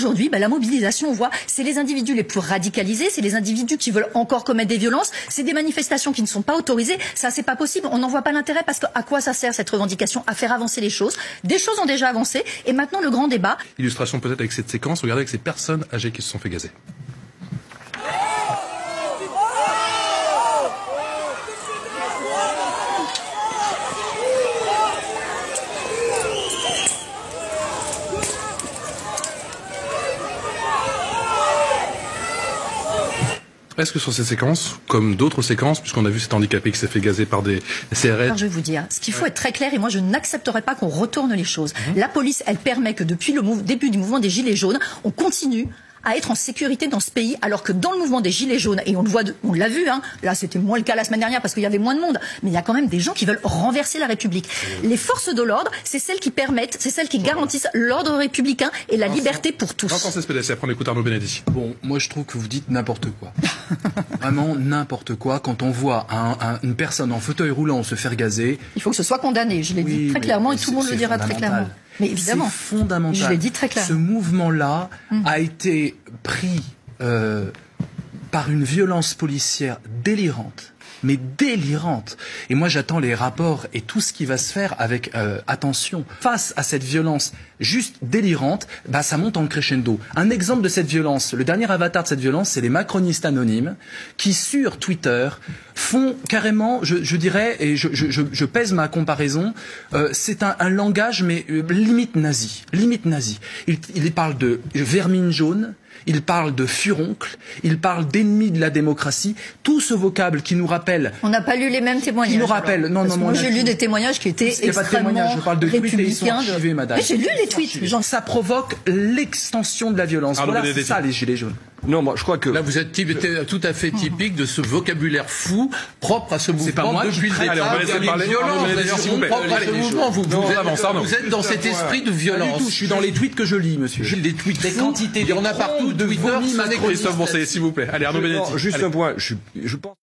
aujourd'hui, la mobilisation, on voit, c'est les individus les plus radicalisés, c'est les individus qui veulent encore commettre des violences, c'est des manifestations qui ne sont pas autorisées. Ça, c'est pas possible. On n'en voit pas l'intérêt parce que à quoi ça sert cette revendication? À faire avancer les choses. Des choses ont déjà avancé et maintenant le grand débat. Illustration peut-être avec cette séquence. Regardez avec ces personnes âgées qui se sont fait gazer. Est-ce que sur ces séquences, comme d'autres séquences, puisqu'on a vu cet handicapé qui s'est fait gazer par des CRS... Alors je vais vous dire, ce qu'il faut être très clair, et moi je n'accepterai pas qu'on retourne les choses. La police, elle permet que depuis le début du mouvement des Gilets jaunes, on continue à être en sécurité dans ce pays, alors que dans le mouvement des Gilets jaunes, et on le voit, on l'a vu, là c'était moins le cas la semaine dernière parce qu'il y avait moins de monde, mais il y a quand même des gens qui veulent renverser la République. Les forces de l'ordre, c'est celles qui permettent, c'est celles qui garantissent l'ordre républicain et la liberté pour tous. Vincent Cespedes, après on écoute Arnaud Benedetti. Bon, moi je trouve que vous dites n'importe quoi. Vraiment n'importe quoi. Quand on voit une personne en fauteuil roulant se faire gazer... Il faut que ce soit condamné, je l'ai dit très clairement et tout le monde le dira très clairement. Mais évidemment, c'est fondamental. Je l'ai dit très clairement. Ce mouvement-là a été pris par une violence policière délirante. Mais délirante. Et moi, j'attends les rapports et tout ce qui va se faire avec attention. Face à cette violence juste délirante, ça monte en crescendo. Un exemple de cette violence, le dernier avatar de cette violence, c'est les macronistes anonymes qui, sur Twitter, font carrément, je dirais, et je pèse ma comparaison, c'est un langage, mais limite nazi. Limite nazi. Il parle de vermine jaune, il parle de furoncle, il parle d'ennemis de la démocratie, tout ce vocable qui nous rappelle... On n'a pas lu les mêmes témoignages. Qui nous rappelle... Non, moi j'ai lu des témoignages qui étaient extrêmement je parle de tweets et ils sont archivés, madame. Mais j'ai lu les tweets. Ça provoque l'extension de la violence. Voilà, c'est ça les Gilets jaunes. Non, moi je crois que... Là, vous êtes tout à fait typique de ce vocabulaire fou propre à ce mouvement. C'est pas moi depuis le départ. Allez, on va laisser parler. Vous êtes dans cet esprit de violence. Pas du tout, je suis dans les tweets que je lis, monsieur. Les tweets, des quantités, il y en a partout de Twitter. Christophe Bourset, s'il vous plaît. Allez, Arnaud Benedetti. Juste un point. Je pense...